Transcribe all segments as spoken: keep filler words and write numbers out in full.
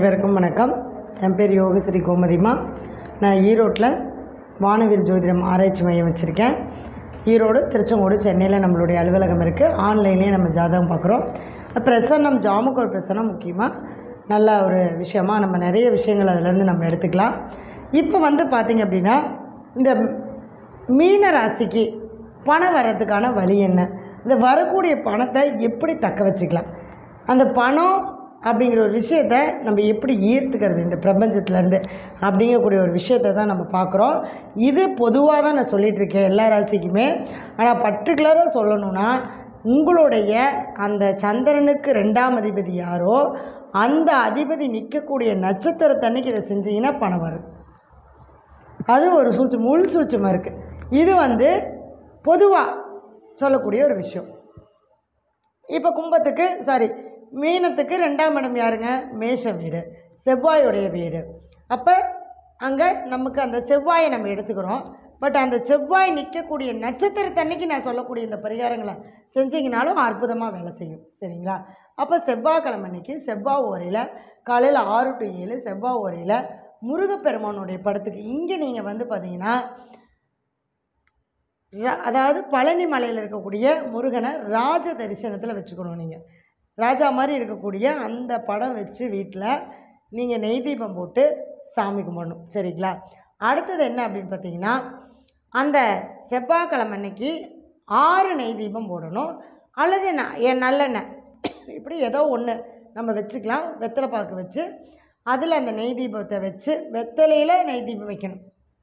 அனைவருக்கும் வணக்கம். என் பேர் யோகஸ்ரீ கோமதிமா. நான் ஈரோட்டில் வானவில் ஜோதிடம் ஆராய்ச்சி மையம் வச்சுருக்கேன். ஈரோடு, திருச்செங்கோடு, சென்னையில் நம்மளுடைய அலுவலகம் இருக்குது. ஆன்லைன்லேயே நம்ம ஜாதகம் பார்க்குறோம். பிரசன்னம், ஜாமக்கோள் பிரசன்னம் முக்கியமாக நல்ல ஒரு விஷயமாக நம்ம நிறைய விஷயங்கள் அதிலேருந்து நம்ம எடுத்துக்கலாம். இப்போ வந்து பார்த்திங்க அப்படின்னா, இந்த மீன ராசிக்கு பணம் வர்றதுக்கான வழி என்ன, இந்த வரக்கூடிய பணத்தை எப்படி தக்க வச்சுக்கலாம், அந்த பணம் அப்படிங்கிற ஒரு விஷயத்தை நம்ம எப்படி ஈர்த்துக்கிறது இந்த பிரபஞ்சத்துலேருந்து அப்படிங்கக்கூடிய ஒரு விஷயத்தை தான் நம்ம பார்க்குறோம். இது பொதுவாக தான் நான் சொல்லிகிட்ருக்கேன் எல்லா ராசிக்குமே. ஆனால் பர்டிகுலராக சொல்லணுன்னா, உங்களுடைய அந்த சந்திரனுக்கு ரெண்டாம் அதிபதி யாரோ அந்த அதிபதி நிற்கக்கூடிய நட்சத்திரத்தன்னைக்கு இதை செஞ்சிங்கன்னா பணம் வரும். அது ஒரு சூட்சம், முள் சூட்சமாக இருக்குது. இது வந்து பொதுவாக சொல்லக்கூடிய ஒரு விஷயம். இப்போ கும்பத்துக்கு சாரி மீனத்துக்கு ரெண்டாம் இடம் யாருங்க? மேஷ வீடு, செவ்வாயுடைய வீடு. அப்போ அங்கே நமக்கு அந்த செவ்வாயை நம்ம எடுத்துக்கிறோம். பட் அந்த செவ்வாய் நிற்கக்கூடிய நட்சத்திரத்தன்னைக்கு நான் சொல்லக்கூடிய இந்த பரிகாரங்களை செஞ்சிங்கனாலும் அற்புதமாக வேலை செய்யும். சரிங்களா? அப்போ செவ்வாய்க்கிழமை அன்னைக்கு செவ்வாய் ஓரையில் காலையில் ஆறு டு ஏழு செவ்வாய் ஓரையில் முருகப்பெருமானுடைய படத்துக்கு இங்கே நீங்கள் வந்து பார்த்தீங்கன்னா, அதாவது பழனி மலையில் இருக்கக்கூடிய முருகனை ராஜ தரிசனத்தில் வச்சுக்கணும். நீங்கள் ராஜா மாதிரி இருக்கக்கூடிய அந்த படம் வச்சு வீட்டில் நீங்கள் நெய் தீபம் போட்டு சாமி கும்பிடணும். சரிங்களா? அடுத்தது என்ன அப்படின்னு பார்த்தீங்கன்னா, அந்த செவ்வாய்க்கிழமை அன்னைக்கு ஆறு நெய் தீபம் போடணும். அல்லது என் நல்லெண்ணெய் இப்படி ஏதோ ஒன்று நம்ம வச்சுக்கலாம். வெத்தலை பாக்கு வச்சு அதில் அந்த நெய் தீபத்தை வச்சு வெத்தலையில் நெய் தீபம் வைக்கணும்.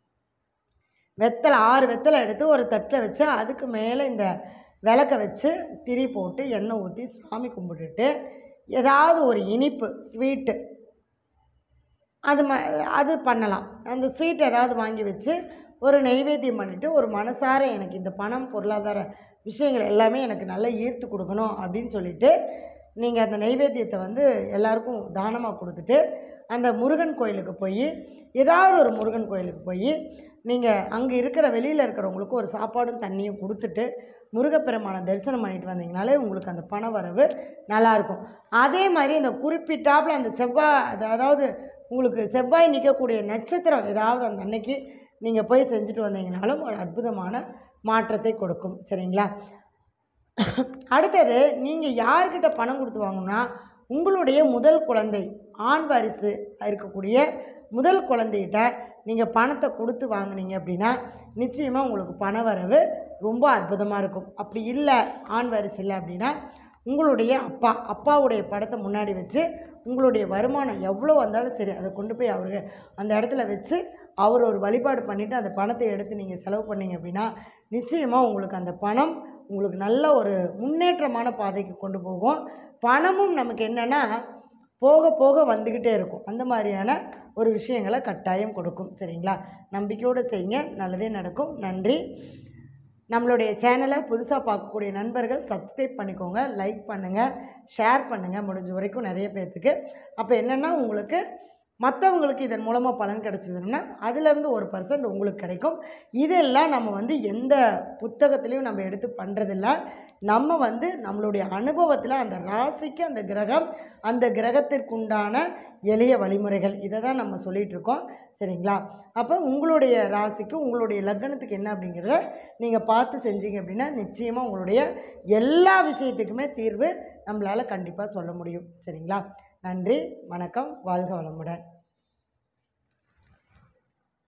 வெத்தலை ஆறு வெத்தலை எடுத்து ஒரு தட்டில் வச்சு அதுக்கு மேலே இந்த விளக்க வச்சு திரி போட்டு எண்ணெய் ஊற்றி சாமி கும்பிட்டுட்டு ஏதாவது ஒரு இனிப்பு ஸ்வீட்டு அது ம அது பண்ணலாம். அந்த ஸ்வீட் ஏதாவது வாங்கி வச்சு ஒரு நெய்வேத்தியம் பண்ணிவிட்டு, ஒரு மனசார எனக்கு இந்த பணம் பொருளாதார விஷயங்கள் எல்லாமே எனக்கு நல்லா ஈர்த்து கொடுக்கணும் அப்படின்னு சொல்லிவிட்டு நீங்கள் அந்த நெய்வேத்தியத்தை வந்து எல்லாருக்கும் தானமாக கொடுத்துட்டு அந்த முருகன் கோயிலுக்கு போய் ஏதாவது ஒரு முருகன் கோயிலுக்கு போய் நீங்கள் அங்கே இருக்கிற வெளியில் இருக்கிறவங்களுக்கு ஒரு சாப்பாடும் தண்ணியும் கொடுத்துட்டு முருகப்பெருமானை தரிசனம் பண்ணிட்டு வந்தீங்கனாலே உங்களுக்கு அந்த பண வரவு நல்லாயிருக்கும். அதே மாதிரி இந்த குறிப்பிட்டாப்பில் அந்த செவ்வாய், அதாவது உங்களுக்கு செவ்வாய் நிற்கக்கூடிய நட்சத்திரம் ஏதாவது அந்த அன்னைக்கு நீங்கள் போய் செஞ்சுட்டு வந்தீங்கனாலும் ஒரு அற்புதமான மாற்றத்தை கொடுக்கும். சரிங்களா? அடுத்தது, நீங்கள் யார்கிட்ட பணம் கொடுத்து வாங்கணும்னா, உங்களுடைய முதல் குழந்தை ஆண் வாரிசு இருக்கக்கூடிய முதல் குழந்தைகிட்ட நீங்கள் பணத்தை கொடுத்து வாங்கினீங்க அப்படின்னா நிச்சயமாக உங்களுக்கு பண வரவு ரொம்ப அற்புதமாக இருக்கும். அப்படி இல்லை, ஆண் வாரிசு இல்லை அப்படின்னா உங்களுடைய அப்பா அப்பாவுடைய படத்தை முன்னாடி வச்சு உங்களுடைய வருமானம் எவ்வளோ வந்தாலும் சரி அதை கொண்டு போய் அவருக்கு அந்த இடத்துல வச்சு அவர் ஒரு வழிபாடு பண்ணிவிட்டு அந்த பணத்தை எடுத்து நீங்கள் செலவு பண்ணிங்க அப்படின்னா நிச்சயமாக உங்களுக்கு அந்த பணம் உங்களுக்கு நல்ல ஒரு முன்னேற்றமான பாதைக்கு கொண்டு போகும். பணமும் நமக்கு என்னென்னா போக போக வந்துக்கிட்டே இருக்கும். அந்த மாதிரியான ஒரு விஷயங்களை கட்டாயம் கொடுக்கும். சரிங்களா? நம்பிக்கையோடு செய்யுங்க, நல்லதே நடக்கும். நன்றி. நம்மளுடைய சேனலை புதுசாக பார்க்கக்கூடிய நண்பர்கள் சப்ஸ்கிரைப் பண்ணிக்கோங்க, லைக் பண்ணுங்கள், ஷேர் பண்ணுங்கள் முடிஞ்ச வரைக்கும் நிறைய பேர்த்துக்கு. அப்போ என்னென்னா, உங்களுக்கு மற்றவங்களுக்கு இதன் மூலமாக பலன் கிடச்சிதுன்னா அதிலேருந்து ஒரு பர்சன்ட் உங்களுக்கு கிடைக்கும். இதெல்லாம் நம்ம வந்து எந்த புத்தகத்துலேயும் நம்ம எடுத்து பண்ணுறதில்ல. நம்ம வந்து நம்மளுடைய அனுபவத்தில் அந்த ராசிக்கு அந்த கிரகம் அந்த கிரகத்திற்குண்டான எளிய வழிமுறைகள் இதை தான் நம்ம சொல்லிகிட்ருக்கோம். சரிங்களா? அப்போ உங்களுடைய ராசிக்கு உங்களுடைய லக்னத்துக்கு என்ன அப்படிங்கிறத நீங்கள் பார்த்து செஞ்சீங்க அப்படின்னா நிச்சயமாக உங்களுடைய எல்லா விஷயத்துக்குமே தீர்வு நம்மளால் கண்டிப்பாக சொல்ல முடியும். சரிங்களா? நன்றி, வணக்கம், வாழ்க வளமுடன்.